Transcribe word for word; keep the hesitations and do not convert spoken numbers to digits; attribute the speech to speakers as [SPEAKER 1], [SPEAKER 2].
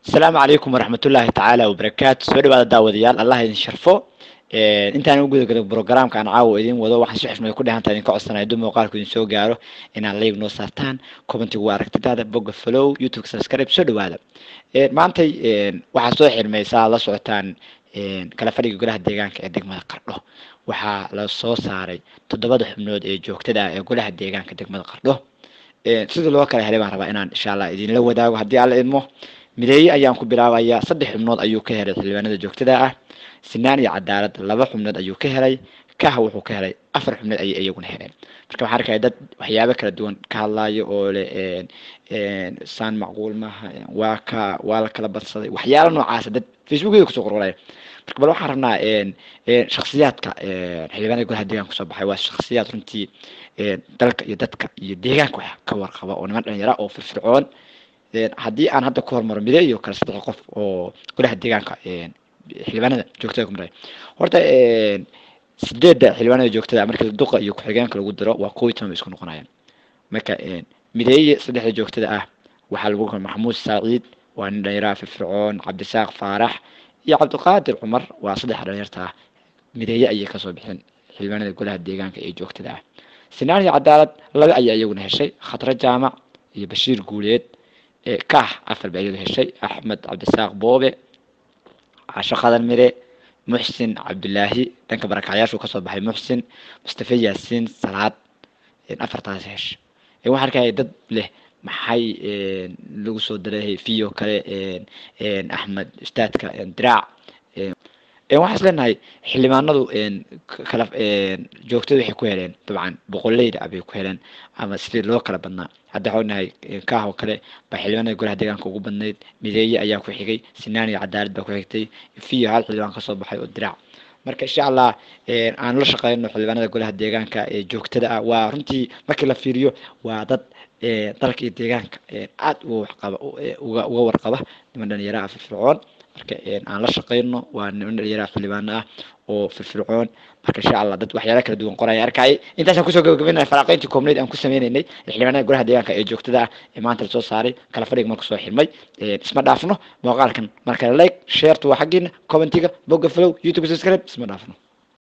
[SPEAKER 1] السلام عليكم ورحمة الله تعالى وبركاته. سؤال بعد داوديال الله ينشرفه. انت انا ugu gudagado program kan caawo idin wado waxaan si xishmad ku dhahantaa idin ka codsanay dum muuqaalku idin soo gaaro inaad live noo saartaan comment ugu aragtidaada bog follow youtube subscribe soo dhawaada ee maanta ee waxa soo xirmaysaa la socotaan ee kala fadhiga golaha deegaanka ee degmada Qardho waxa la soo saaray toddobada xubnood ee joogtada ah ee golaha deegaanka degmada Qardho ee sida loo kala helay baan rabaa inaan insha Allah idin la wadaago hadii alla idmo mideey ayaan ku bilaabayaa saddex xubnood ayuu ka helay xildhibaanada joogtada ah sinaan iyo cadaalad laba xubnood ayuu ka helay kaha wuxuu ka helay afar xubnood ay iyaguna heleen marka waxaan arkay dad waxyaabo kala duwan ka hadlayo oo le een een saan macquul maaha waa ka waa la kala badsaday waxyaabo noocaas dad facebook-ga ku soo qorqoray marka bal waxaan rabnaa een een shakhsiyaadka een xildhibaanada golaha deegaanka ku soo baxay waa shakhsiyaad runtii een dalka iyo dadka iyo deegaanka wax ka warqaba oo niman dhalinyaro oo firfircoon haddii aan hadda ku hormaro mideey iyo kala saddex qof oo golaha deegaanka een xildhibaanada joogtada ku maray horta een sideedda xildhibaanada joogtada marka duqa iyo ku-xigeenka lagu daro waa koob iyo toban isku noqonayaan marka een mideey saddexda joogtada ah waxa lagu kala maxamuud saaciid waa nin dhalinyaro firfircoon cabdisaaq faarax iyo cabdiqaadir cumar waa saddex dhalinyarta ah mideey ayay ka soo bixin xildhibaanada golaha deegaanka ee joogtada ah sinaan iyo cadaalad laba ayaa iyaguna heshay khatra jaamac iyo bashiir guuleed كاه عفر بعيد هالشيء أحمد عبد الساق بوبي عاشق هذا المري محسن عبد الله تنك برك عياش وكسر بحي محسن مصطفى ياسين صلاة أفر تاسيش هو حركة ضد له محي لو صدره فيه كله أحمد استاد كدراع waxaan islenahay xildhibaanadu een kala een joogtada waxay ku heleen dabcan boqolleyda abay ku heleen ama sidii loo kala badnaa hadda xognahay kaaho kale ba xildhibaanada golaha deegaanka ugu badneyd mideey ayaa ku xigay sinaan iyo cadaalad baa ku xigtay fiyo hal xildhibaan ka soo baxay oo diraac marka insha Allah een aan la shaqeyno xildhibaanada golaha deegaanka ee joogtada ah waa runtii markii la fiiriyo waa dad ee dalka iyo deegaanka ee aad uga waxqaba uga uga warqaba niman dhalinyaro ah firfircoon marka aan la shaqeyno waa niman dhalinyaro xildhibaan ah oo firfircoon marka insha Allah dad waxyaalo kala duwan qoray arkay intaas aan ku soo gabagabeynay faraaqayntii koomnid aan ku sameeynay xildhibaanada golaha deegaanka ee joogtada ah ee maanta soo saaray kala fadhiga markuu soo xirmay ee isma dhaafno muuqaalkan marka like share to xaqiina commentiga bogga follow youtube subscribe isma dhaafno